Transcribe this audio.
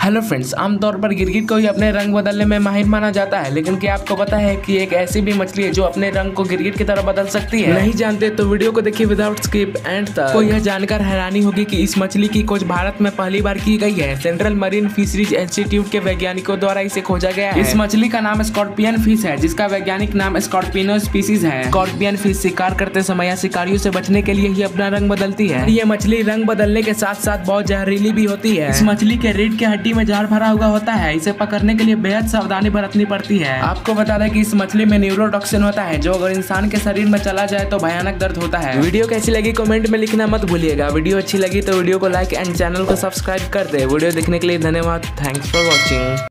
Hello friends, आमतौर पर गिरगिट को ही अपने रंग बदलने में माहिर माना जाता है, लेकिन क्या आपको पता है कि एक ऐसी भी मछली है जो अपने रंग को गिरगिट की तरह बदल सकती है? नहीं जानते तो वीडियो को देखिए विदाउट स्किप एंड तक। को यह जानकर हैरानी होगी कि इस मछली की खोज भारत में पहली बार की गई है। सेंट्रल मरीन फिशरीज इंस्टीट्यूट के वैज्ञानिकों द्वारा इसे खोजा गया है। इस मछली का नाम स्कॉर्पियन फिश है, जिसका वैज्ञानिक नाम स्कॉर्पिनो स्पीसीज है। स्कॉर्पियन फिश शिकार करते समय या शिकारियों से बचने के लिए ही अपना रंग बदलती है। ये मछली रंग बदलने के साथ साथ बहुत जहरीली भी होती है। इस मछली के रीढ़ की हड्डी में जहर भरा हुआ होता है। इसे पकड़ने के लिए बेहद सावधानी बरतनी पड़ती है। आपको बता दें कि इस मछली में न्यूरोटॉक्सिन होता है, जो अगर इंसान के शरीर में चला जाए तो भयानक दर्द होता है। वीडियो कैसी लगी कमेंट में लिखना मत भूलिएगा। वीडियो अच्छी लगी तो वीडियो को लाइक एंड चैनल को सब्सक्राइब कर दे। वीडियो देखने के लिए धन्यवाद। Thanks for watching.